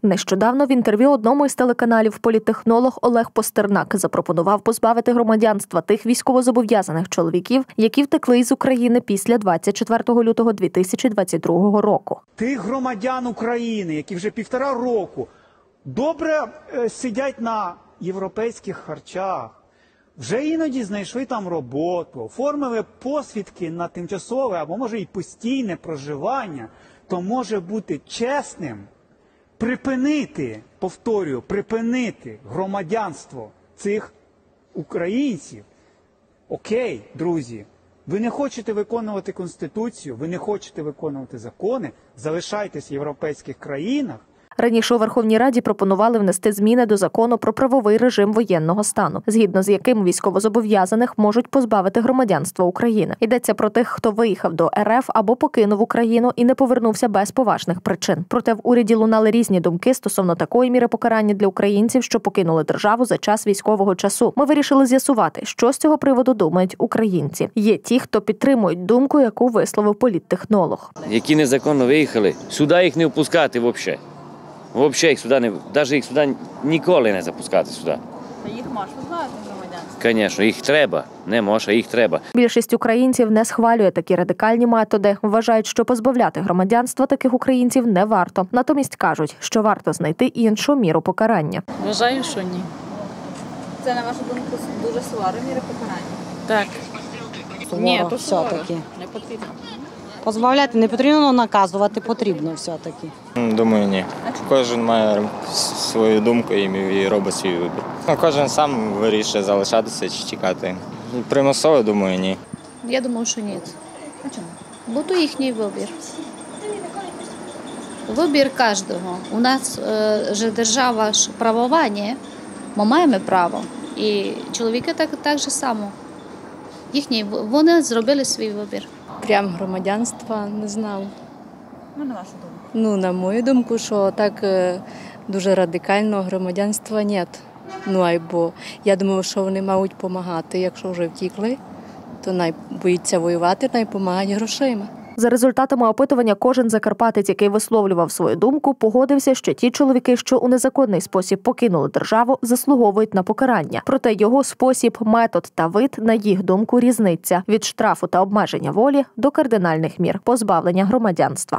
Нещодавно в інтерв'ю одному із телеканалів політтехнолог Олег Постернак запропонував позбавити громадянства тих військовозобов'язаних чоловіків, які втекли із України після 24 лютого 2022 року. Тих громадян України, які вже 1,5 року добре сидять на європейських харчах, вже іноді знайшли там роботу, оформили посвідки на тимчасове або, може, і постійне проживання, то може бути чесним припинити, повторюю, припинити громадянство цих українців. Окей, друзі, ви не хочете виконувати Конституцію, ви не хочете виконувати закони, залишайтесь в європейських країнах. Раніше у Верховній Раді пропонували внести зміни до закону про правовий режим воєнного стану, згідно з яким військовозобов'язаних можуть позбавити громадянства України. Йдеться про тих, хто виїхав до РФ або покинув Україну і не повернувся без поважних причин. Проте в уряді лунали різні думки стосовно такої міри покарання для українців, що покинули державу за час військового часу. Ми вирішили з'ясувати, що з цього приводу думають українці. Є ті, хто підтримують думку, яку висловив політтехнолог. Які незаконно виїхали, сюди їх не впускати взагалі. Взагалі їх сюди їх сюди ніколи не запускати сюди. А їх можеш позбавити громадянства? Звісно, їх треба. Не може, а їх треба. Більшість українців не схвалює такі радикальні методи. Вважають, що позбавляти громадянства таких українців не варто. Натомість кажуть, що варто знайти іншу міру покарання. Вважаю, що ні. Це, на вашу думку, дуже суворі міри покарання? Так. Ні, то все-таки. Не потрібно. Позбавляти не потрібно, але наказувати потрібно все-таки. Думаю, ні. Кожен має свою думку і робить свій вибір. Кожен сам вирішує залишатися чи тікати. Примусово, думаю, ні. Я думаю, що ні. А чому? Бо то їхній вибір. Вибір кожного. У нас же держава ж правова, ні? Ми маємо право. І чоловіки так же само. Вони зробили свій вибір. Прям громадянства не знав. Ну, на вашу думку. На мою думку, що так дуже радикально громадянства нет. Або я думаю, що вони мають допомагати. Якщо вже втікли, то най боїться воювати, най допомагають грошима. За результатами опитування кожен закарпатець, який висловлював свою думку, погодився, що ті чоловіки, що у незаконний спосіб покинули державу, заслуговують на покарання. Проте його спосіб, метод та вид, на їх думку, різниця – від штрафу та обмеження волі до кардинальних мір – позбавлення громадянства.